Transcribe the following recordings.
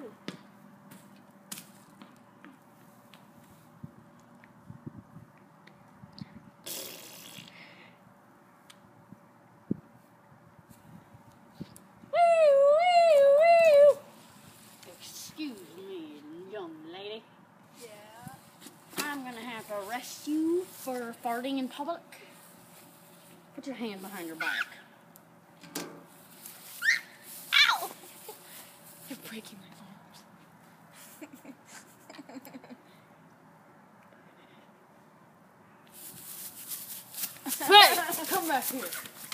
Excuse me, young lady. Yeah. I'm gonna have to arrest you for farting in public. Put your hand behind your back. Ow! You're breaking my arms. Hey, come back here.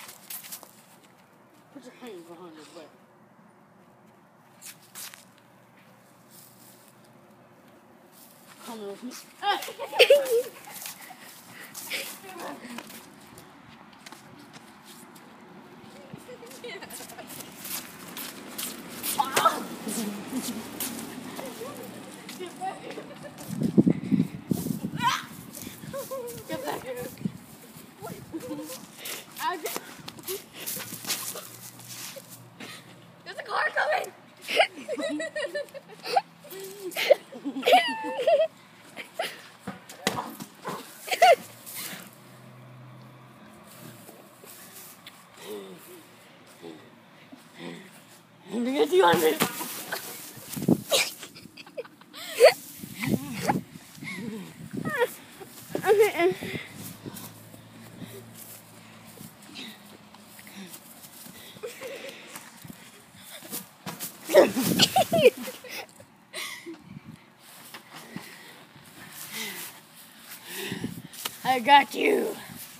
Put your hand behind your back. Come with me. Get back here. There's a car coming! I'm gonna get you on this. I got you.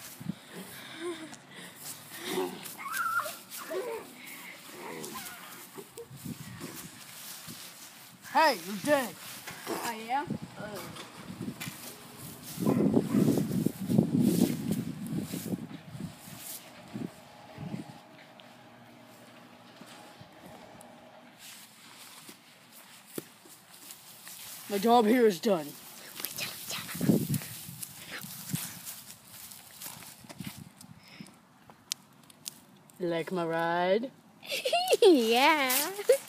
Hey, you're dead. I am? My job here is done. Like my ride? Yeah.